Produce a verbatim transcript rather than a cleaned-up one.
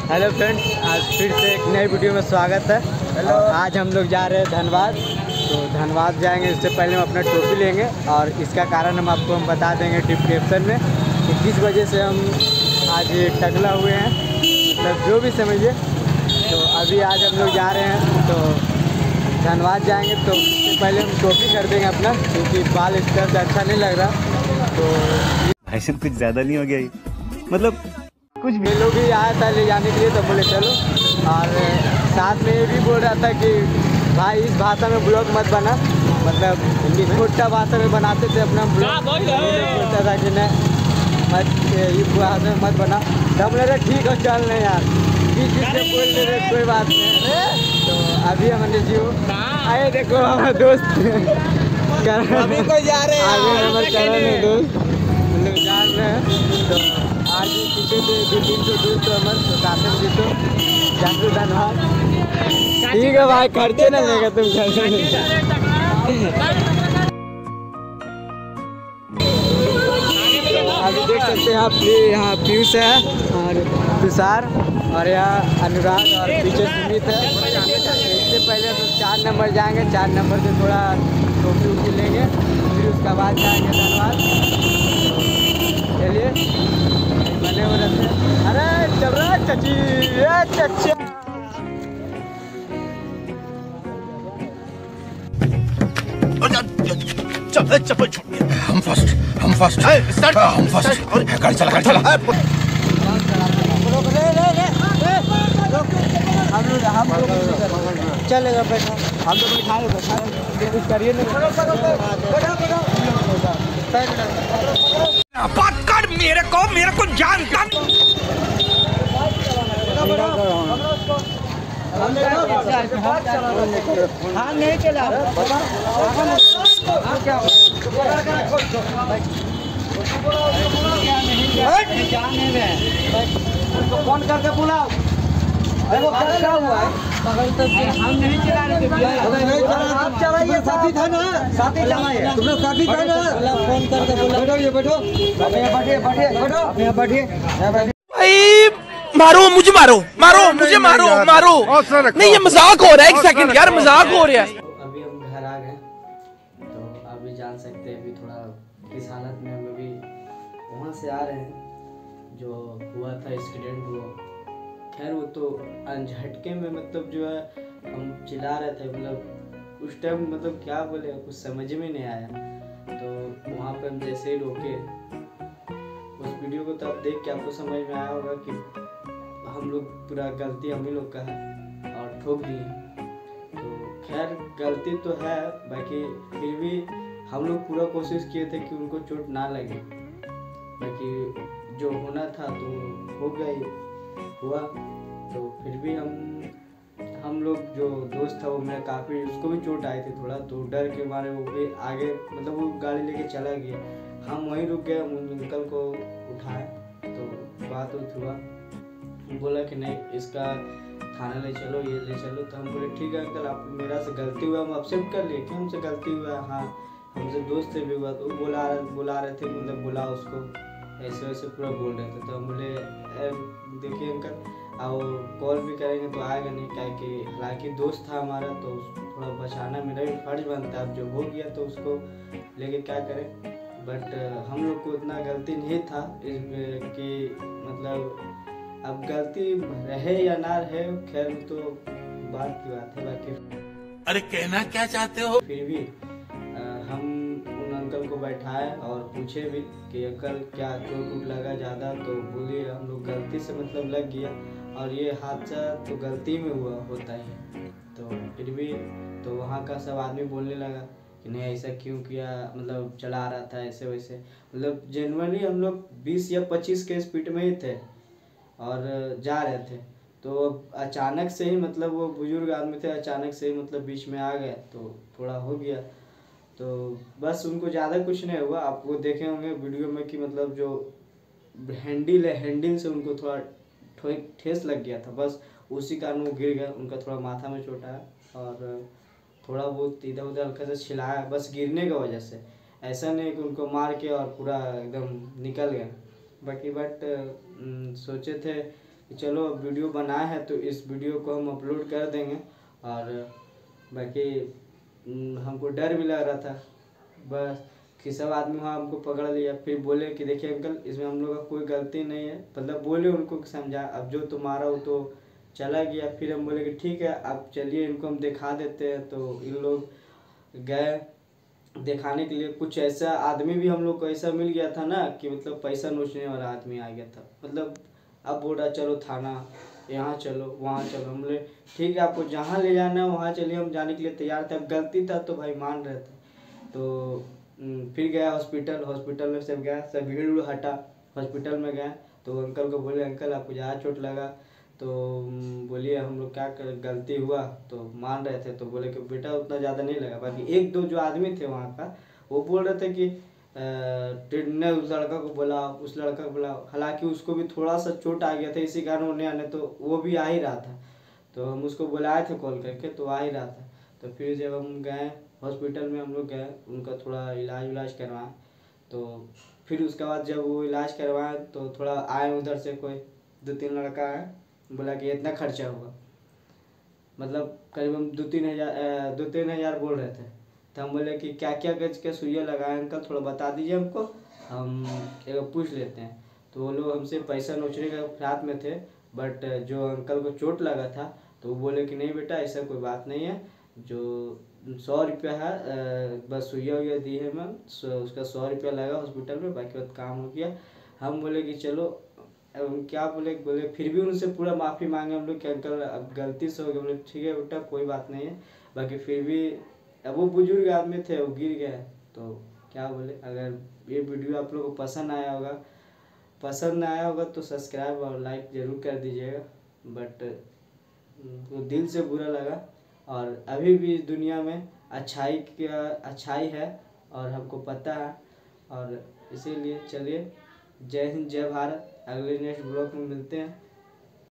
Hello friends, आज फिर से एक नई वीडियो में स्वागत है। हेलो, आज हम लोग जा रहे हैं धनबाद। तो धनबाद जाएंगे, इससे पहले हम अपना टोपी लेंगे और इसका कारण हम आपको हम बता देंगे डिस्क्रिप्शन में कि किस वजह से हम आज टकला हुए हैं, मतलब जो भी समझिए। तो अभी आज हम लोग जा रहे हैं, तो धनबाद जाएंगे तो इससे पहले हम टोपी कर देंगे अपना, क्योंकि बाल इस तरह से अच्छा नहीं लग रहा। तो भाई कुछ ज़्यादा नहीं हो गया ये, मतलब कुछ भी लोग भी आया था ले जाने के लिए, तो बोले चलो। और साथ में ये भी बोल रहा था कि भाई इस भाषा में ब्लॉग मत बना, मतलब हिंदी छोटा भाषा में बनाते थे अपना ब्लॉग। बोलता था कि नहीं मत इस भाषा में मत बना। तो हम लगे ठीक है चल नहीं यार, बीच बीच में बोल दे रहे कोई बात नहीं। तो अभी हमने जियो आए, देखो हमारा दोस्त अभी कोई जा रहे हैं, आगे हमारे चरण दोस्त हम लोग जा रहे हैं। तो आज पीछे से दो तीन सौ दूर तो अमर तो साथ में जीतो जानू धनबाद। ठीक है भाई, खर्चे ना लेगा तुम, खर्चे नहीं। अभी देख सकते हैं आप, यहाँ पीयूष है और तुषार और यहाँ अनुराग और पीछे सुमित है। इससे पहले तो चार नंबर जाएंगे, चार नंबर से थोड़ा टोपी वोपी लेंगे, फिर उसके बाद जाएंगे धनबाद। चलिए बने हो रहते। अरे चल रहा है चाची, ये चाचा चल चप्पल छोड़, हम फर्स्ट हम फर्स्ट स्टार्ट हम फर्स्ट गाड़ी चला गाड़ी चला हम लोग हम लोग चलेगा बैठो, हम तो बैठाए बैठाए कुछ करिए नहीं। बात कर मेरे को मेरे को जानता हाँ नहीं चला फोन करके बुलाओ। देखो क्या हुआ है, हम नहीं चला रहे थे। आप चलाइए, साथी था ना, साथी चलाइए, तुम लोग साथी था ना। फोन करके बुलाओ, ये बैठो बैठिए बैठिए बैठो बैठिए। भाई मारो मुझे, मारो मारो मुझे, मारो मारो नहीं, ये मजाक हो रहा है। एक सेकंड यार, मजाक हो रहा है। अभी हम घर आ गए, तो अभी जान सकते हैं अभी थोड़ा किस हालत में हम अभी वहाँ से आ रहे हैं। जो हुआ था एक्सीडेंट वो, खैर वो तो अनझटके में, मतलब जो है हम चिल्ला रहे थे, मतलब उस टाइम मतलब क्या बोले कुछ समझ में नहीं आया। तो वहाँ पे हम जैसे ही रोके, उस वीडियो को तो आप देख के आपको समझ में आया होगा कि हम लोग पूरा गलती हम ही लोग का है और ठोक दिए। तो खैर गलती तो है, बाकी फिर भी हम लोग पूरा कोशिश किए थे कि उनको चोट ना लगे। बाकी जो होना था तो हो गया हुआ। तो फिर भी हम हम लोग जो दोस्त था वो मेरा काफ़ी, उसको भी चोट आई थी थोड़ा, तो डर के मारे वो भी आगे, मतलब वो गाड़ी लेके चला गया। हम वहीं रुक गए, अंकल को उठाए तो बात उठ हुआ, बोला कि नहीं इसका थाना ले चलो, ये ले चलो। तो हम बोले ठीक है अंकल, आप मेरा से गलती हुआ, हम एक्सेप्ट कर लिए कि हमसे गलती हुआ, हाँ हमसे दोस्त से भी हुआ। तो बुला बुला रहे थे, मतलब बुला उसको ऐसे वैसे पूरा बोल रहे थे। तो हम बोले देखिए अंकल, और कॉल भी करेंगे तो आएगा नहीं, क्या कि हालांकि दोस्त था हमारा, तो थोड़ा बचाना मेरा भी फर्ज बनता है। अब जो हो गया तो उसको लेके क्या करें, बट हम लोग को इतना गलती नहीं था इसमें कि मतलब अब गलती रहे या ना रहे, खैर तो बात की बात है। बाकी अरे कहना क्या चाहते हो? फिर भी आ, हम उन अंकल को बैठाए और पूछे भी कि अंकल क्या चोट वोट लगा ज़्यादा, तो बोलिए हम लोग गलती से मतलब लग गया और ये हादसा तो गलती में हुआ होता है। तो फिर भी तो वहाँ का सब आदमी बोलने लगा कि नहीं ऐसा क्यों किया, मतलब चला रहा था ऐसे वैसे, मतलब जनरली हम लोग बीस या पच्चीस के स्पीड में ही थे और जा रहे थे। तो अचानक से ही, मतलब वो बुजुर्ग आदमी थे, अचानक से ही मतलब बीच में आ गए, तो थोड़ा हो गया। तो बस उनको ज़्यादा कुछ नहीं हुआ, आप वो देखे होंगे वीडियो में कि मतलब जो हैंडल है, हैंडल से उनको थोड़ा ठेस लग गया था, बस उसी कारण वो गिर गए। उनका थोड़ा माथा में चोट आया और थोड़ा बहुत इधर उधर हल्का से छिलाया, बस गिरने की वजह से, ऐसा नहीं कि उनको मार के और पूरा एकदम निकल गए। बाकी बट सोचे थे कि चलो अब वीडियो बनाए हैं तो इस वीडियो को हम अपलोड कर देंगे। और बाकी हमको डर भी लग रहा था बस कि सब आदमी वहाँ हमको पकड़ लिया, फिर बोले कि देखिए अंकल इसमें हम लोग का कोई गलती नहीं है, मतलब बोले उनको समझा, अब जो तुम्हारा हो तो चला गया। फिर हम बोले कि ठीक है अब चलिए इनको हम दिखा देते हैं। तो इन लोग गए दिखाने के लिए। कुछ ऐसा आदमी भी हम लोग को ऐसा मिल गया था ना कि मतलब पैसा नोचने वाला आदमी आ गया था, मतलब अब बोल रहा चलो थाना, यहाँ चलो वहाँ चलो। हम बोले ठीक है आपको जहाँ ले जाना है वहाँ चलिए, हम जाने के लिए तैयार थे। अब गलती था तो भाई मान रहे थे। तो फिर गया हॉस्पिटल, हॉस्पिटल में सब गया, सब भीड़ उड़ हटा, हॉस्पिटल में गए तो अंकल को बोले अंकल आपको ज़्यादा चोट लगा? तो बोलिए हम लोग क्या कर, गलती हुआ। तो मान रहे थे तो बोले कि बेटा उतना ज़्यादा नहीं लगा। बाकी एक दो जो आदमी थे वहाँ का वो बोल रहे थे कि ने उस लड़का को बोला, उस लड़का को बोला, हालांकि उसको भी थोड़ा सा चोट आ गया था इसी कारण होने आने, तो वो भी आ ही रहा था। तो हम उसको बुलाए थे कॉल करके तो आ ही रहा था। तो फिर जब हम गए हॉस्पिटल में, हम लोग गए उनका थोड़ा इलाज उलाज करवाएं। तो फिर उसके बाद जब वो इलाज करवाएं तो थोड़ा आए उधर से कोई दो तीन लड़का आए, बोला कि इतना खर्चा होगा, मतलब करीबन दो तीन हज़ार दो तीन हज़ार बोल रहे थे। तो हम बोले कि क्या क्या गज के सुइया लगाए अंकल थोड़ा बता दीजिए हमको, हम एक पूछ लेते हैं। तो वो लोग हमसे पैसा नोचने के फिराक में थे, बट जो अंकल को चोट लगा था तो वो बोले कि नहीं बेटा ऐसा कोई बात नहीं है, जो सौ रुपया है बस सुइया उइया दी है मैम, उसका सौ रुपया लगा हॉस्पिटल में, बाकी बात काम हो गया। हम बोले कि चलो अब क्या बोले बोले फिर भी उनसे पूरा माफ़ी मांगे हम लोग कि अंकल अब गलती से हो गया। बोले ठीक है बेटा कोई बात नहीं है। बाकी फिर भी अब वो बुजुर्ग आदमी थे वो गिर गए, तो क्या बोले। अगर ये वीडियो आप लोगों को पसंद आया होगा पसंद आया होगा तो सब्सक्राइब और लाइक ज़रूर कर दीजिएगा। बट वो दिल से बुरा लगा, और अभी भी इस दुनिया में अच्छाई का अच्छाई है और हमको पता है, और इसीलिए चलिए जय हिंद जय भारत। अगले नेक्स्ट ब्लॉग में मिलते हैं।